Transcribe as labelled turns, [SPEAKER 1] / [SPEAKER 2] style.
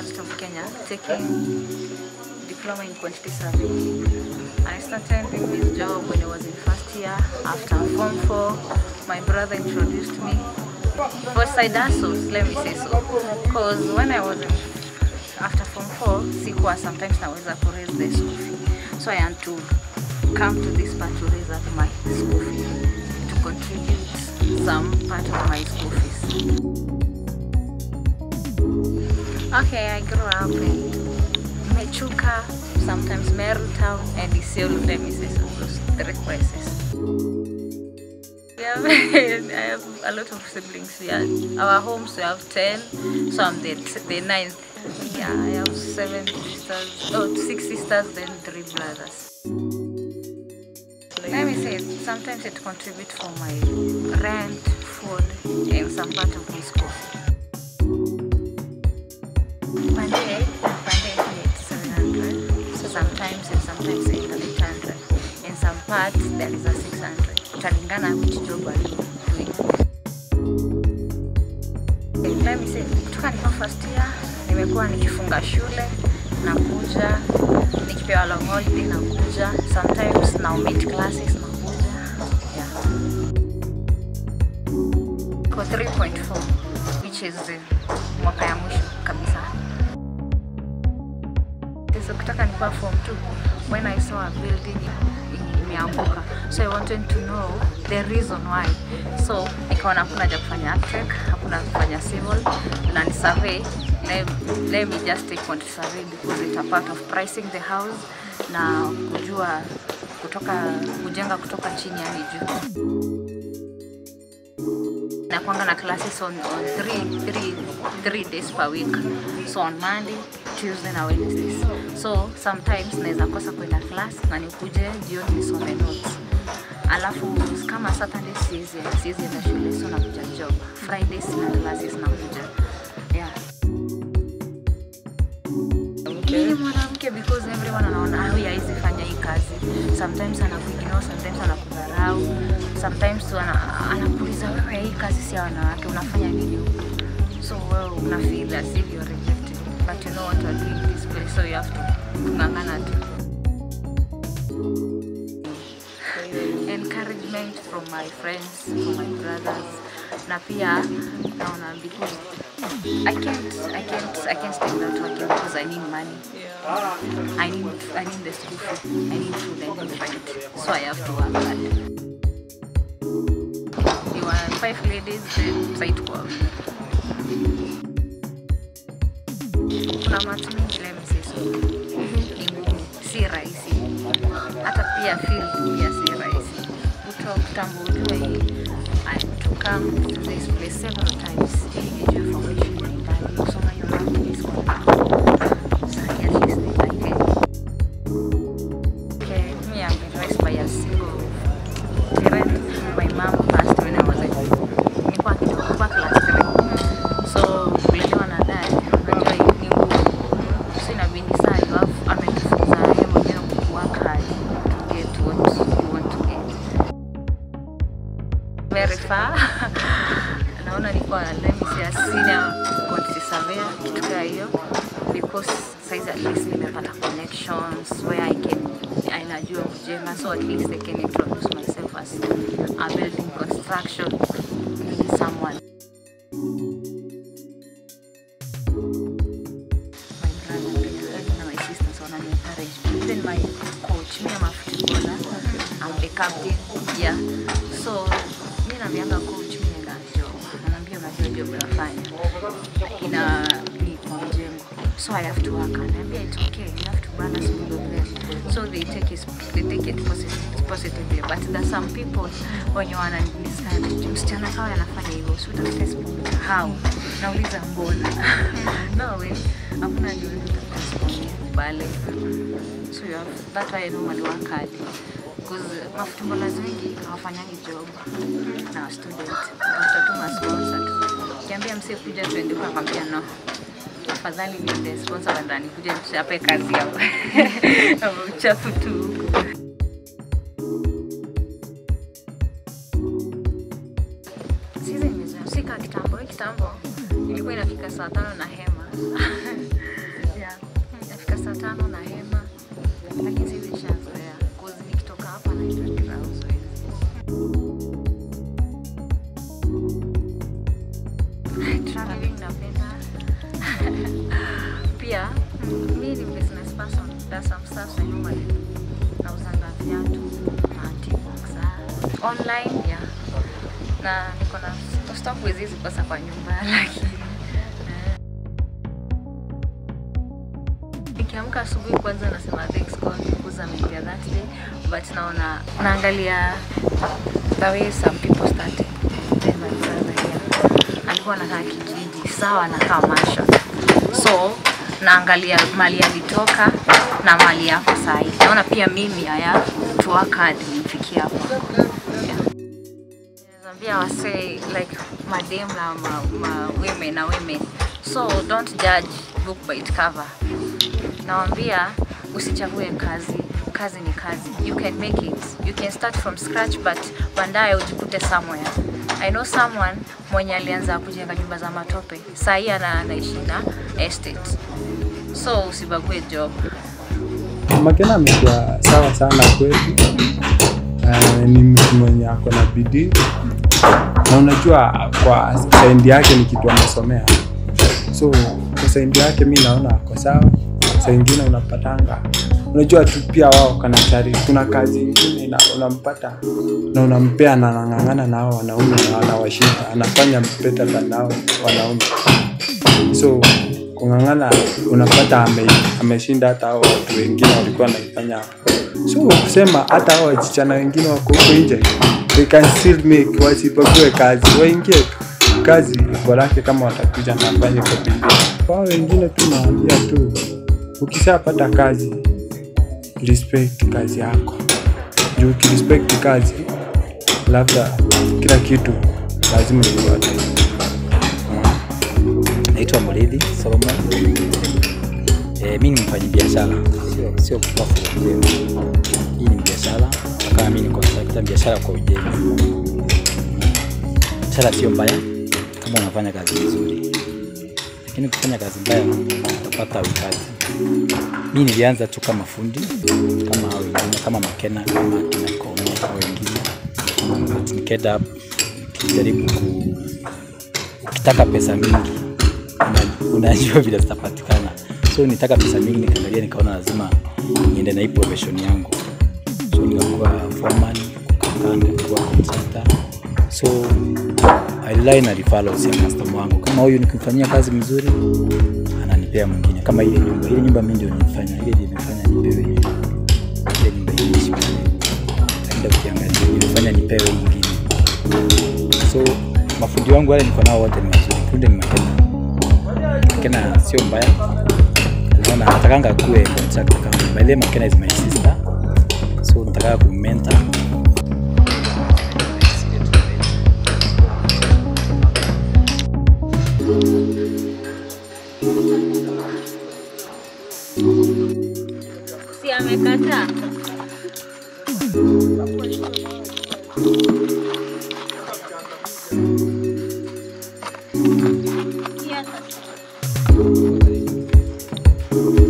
[SPEAKER 1] University of Kenya, taking diploma in quantity surveying. I started doing this job when I was in first year. After Form 4, my brother introduced me for side hustles, let me say so. Because when I was after Form 4, sikuwa sometimes naweza to raise the school fee. So I had to come to this part to raise up my school fee, to contribute some part of my school fees. Okay, I grew up in Mechuka, sometimes Meru Town, and Isiolo, let me say so, those three places. I have a lot of siblings here. Our homes we have 10, so I'm the 9th. Yeah, I have 7 sisters, 6 sisters, then 3 brothers. Let me say, sometimes it contributes for my rent, food, and some part of my school. Monday it's 700, so sometimes 800. In some parts there is a 600. Talingana which job are you doing. Let me say, kutoka niko first year, nimekuwa nikifunga shule, nakuja, nikipewa long holiday nakuja, sometimes now meet classes nakuja. Yeah. Kwa 3.4, which is mwaka ya mwisho kabisa. So kutoka nikuwa Form 2, when I saw a building imeanguka, so I wanted to know the reason why. So nikaona hakuna haja kufanya architect, hakuna kufanya civil, na ni survey. Let me just take quantity survey because it's a part of pricing the house na kujua kujenga kutoka chini hadi juu. Na kuanga na classes on 3 days per week. So on Monday, Tuesday na Wednesdays. So sometimes naweza kosa kwenda class na nikuje jioni nisome notes. Alafu kama Saturday siwezi na shule, so nakuja job. Fridays na classes nakuja. Yeah. Mimi mwanamke because everyone anaona huyu haizi fanya hii kazi. Sometimes anakuignore, sometimes anakudharau, sometimes anakuuliza wewe hii kazi si ya wanawake, unafanya nini huko? So wewe una feel as if you're rejected, but you know what you're doing this place, so you have to kungangana tu. Encouragement from my friends, from my brothers, na pia naona because I can't stay without working because I need money. Yeah. I need the school fee. I need food. I need rent. So I have to work hard. You are 5 ladies, then try to work. Kuna matu mingi let me say so. Si rahisi. Hata pia feel pia si rahisi. Kutambo ujue hii. I had to come to this place several times. Nijue formation na indani. Kusoma hiyo langu is contract. Sasa at least I get. Okay, me I've been raised by a single parent. My mom passed when I was nilikuwa class 3. So kulelewa na dad, unajua ni ngumu. So inabidi saa you have ametufunza yeye mwenyewe work hard to get what you want to get. Very far. Naona nilikuwa let me say a senior quantity surveyor kitu kama hiyo because size at least nimepata connections where I najua kujenga, so at least I can introduce myself as a building construction someone. My brother and my sisters want to encourage me. Then my coach, me I'm a footballer, I'm the captain. Yeah. So mimi naambianga coach mimi ndio ananiambia unajua job unafanya ina ni kwa mjengo, so I have to work and ananiambia it's okay, you have to balance both of them. So they take it positively, but there are some people when you wanna understand msichana kama anafanya hivyo, so the Facebook how nauliza mbona no way hakuna ndio bale. So you have that way normally work hard because mafutumbolas wengi hawafanyangi job na student watatuma sponsor. Kiambia msee kuja twende kwa kampia no, afadhali ni sponsor na ndani kuja nichape kazi yao au uchafu tu. Sisi nimesika kitambo ilikuwa inafika saa 5 na hema saa 5 na hema, lakini sisi nishazoea cause nikitoka hapa naenda Kirauzo. Traveling napenda. Pia mimi ni business person. There's some stuff I normally nauzanga viatu, t-box, online ya. Na niko na stock hizi pesa kwa nyumba lakini nikiamka asubuhi kwanza nasema thanks God kuza media that day, but naangalia the way some people started. Then my brother here alikuwa anakaa kijiji sawa na kama Masha, so naangalia mali alitoka na mali yako sahi. Naona pia mimi haya tuwaka hadi nifikia hapo. Nazambia wase like madem na women, so don't judge book by its cover. Naambia usichague kazi ni kazi. You can make it, you can start from scratch, but baadaye ujikute somewhere. I know someone mwenye alianza kujenga nyumba za matope, sahi anaishi na estate. So usibague job.
[SPEAKER 2] Makena amekuwa sawa sana kwetu. Ni mtu mwenye ako na bidii. Na unajua kwa saindi yake ni kitu amesomea. So kwa saindi yake mimi naona ako sawa. Saa ingine unapatanga. Unajua tu pia wao kana chari. Kuna kazi nyingine na unampata na unampea na anang'ang'ana nao wanaume na wanawashinda. Anafanya better than nao wanaume. So kung'ang'ana unapata ameshinda hata hao watu wengine walikuwa wanaifanya. So kusema hata hao wasichana wengine wako huko nje, they can still make wasipokuwe kazi. Waingie kazi borake kama watakuja na fanye kwa bidii. Kwa wengine tu naambia tu ukishapata kazi respect kazi yako. Juu ukirespect kazi labda kila kitu lazima upate.
[SPEAKER 3] Naitwa Muridhi Solomon. Mimi ni mfanyabiashara, sio kutoka kwa. Hii ni biashara, kama mimi niko katika biashara kwa ujenzi. Biashara sio mbaya kama unafanya kazi nzuri. Lakini ukifanya kazi mbaya utapata ukazi. Mimi nilianza tu kama fundi, kama hao wengine, kama makena, kama kinakome hao wengine. Nikenda kujaribu ukitaka pesa mingi unajua vile zitapatikana. So nitaka pesa mingi, nikaangalia nikaona lazima niende na hii profession yangu. So nikakuwa foreman, nikakuwa contractor. So I rely na referrals ya customer wangu. Kama huyu nikimfanyia kazi mzuri ananipea mwingine. Kama ile nyumba mimi ndio nilifanya, ile nimefanya nipewe ile nyumba hii. Ndio ukiangalia nimefanya nipewe nyingine. So mafundi wangu wale niko nao wote ni wazuri. Kunde ni makena sio mbaya. Naona natakanga kuwe contractor kama my makena is my sister. So nataka kumentor.
[SPEAKER 1] Si amekata. Yes.